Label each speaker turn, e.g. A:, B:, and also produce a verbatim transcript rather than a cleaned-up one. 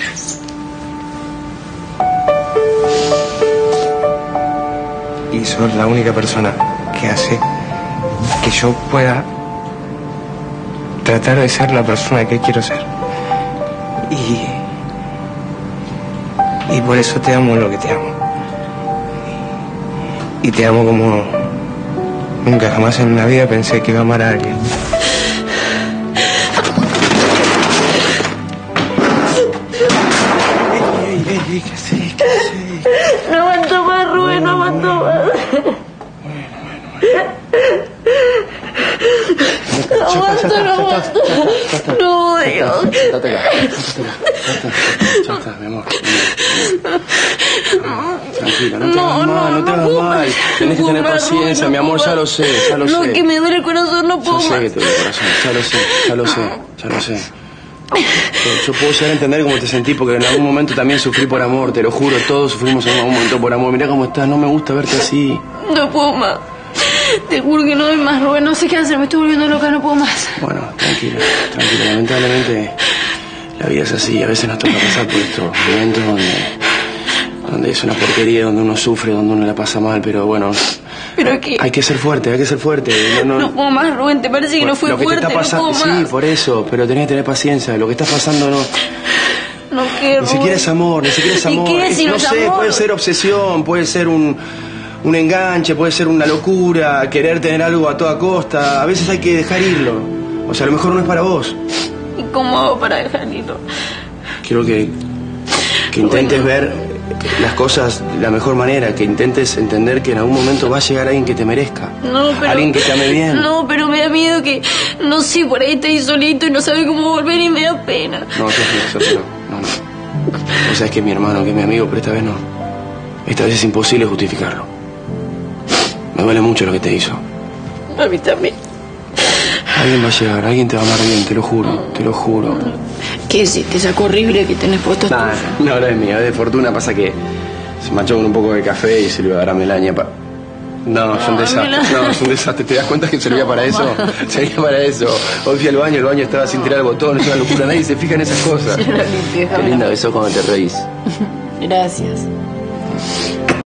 A: Y sos la única persona que hace que yo pueda tratar de ser la persona que quiero ser. Y... Y por eso te amo lo que te amo. Y te amo como nunca jamás en la vida pensé que iba a amar a alguien. Ey, ey, ey, ¿qué sé? ¿Qué sé?
B: No aguanto más, Rubén, no aguanto más. No aguanto, no aguanto. No, Dios.
A: Siéntate acá, siéntate acá. Ya está, mi amor. Tranquila, no te hagas mal, no te hagas mal. Tenés que tener paciencia, mi amor, ya lo sé, ya lo sé.
B: No, que me duele el corazón, no puedo más.
A: Yo sé que te duele el corazón, ya lo sé, ya lo sé, ya lo sé. Yo, yo puedo llegar a entender cómo te sentí, porque en algún momento también sufrí por amor, te lo juro, todos sufrimos en algún momento por amor. Mirá cómo estás, no me gusta verte así.
B: No puedo más. Te juro que no doy más, Rubén, no sé qué hacer, me estoy volviendo loca, no puedo más.
A: Bueno, tranquila, tranquila, lamentablemente la vida es así, a veces nos toca pasar por estos momentos donde, donde es una porquería, donde uno sufre, donde uno la pasa mal, pero bueno...
B: ¿Pero qué?
A: Hay que ser fuerte, hay que ser fuerte. No, no,
B: no puedo más, Rubén, ¿te parece que no fue
A: lo que
B: fuerte?
A: Te está pasando,
B: no puedo más.
A: Sí, por eso, pero tenés que tener paciencia. Lo que está pasando no...
B: No quiero.
A: Ni siquiera es amor, ni siquiera es amor.
B: ¿Y qué es, si no,
A: no
B: es
A: sé,
B: amor?
A: puede ser obsesión, puede ser un, un enganche, puede ser una locura, querer tener algo a toda costa. A veces hay que dejar irlo. O sea, a lo mejor no es para vos.
B: ¿Y cómo hago para dejar irlo?
A: Quiero que, que intentes bueno. ver las cosas de la mejor manera, que intentes entender que en algún momento va a llegar alguien que te merezca.
B: No, pero...
A: Alguien que te ame bien.
B: No, pero me da miedo que, no sé, por ahí estáis solito y no sabe cómo volver y me da pena.
A: No, Sofía, Sofía, no, no, no. O sea, es que es mi hermano, que es mi amigo, pero esta vez no. Esta vez es imposible justificarlo. Me duele mucho lo que te hizo.
B: A mí también.
A: Alguien va a llegar, alguien te va a amar bien, te lo juro, te lo juro.
B: ¿Qué es este saco horrible que tenés puesto?
A: Nah, no, no es mío, es de Fortuna. Pasa que se manchó con un poco de café y se le iba a dar a Melania pa... No, es un desastre. No, es un desastre. ¿Te das cuenta que servía para eso? Servía para eso. Hoy fui al baño, el baño estaba sin tirar el botón, es una locura, nadie se fija en esas cosas. Qué linda que sos cuando te reís.
B: Gracias.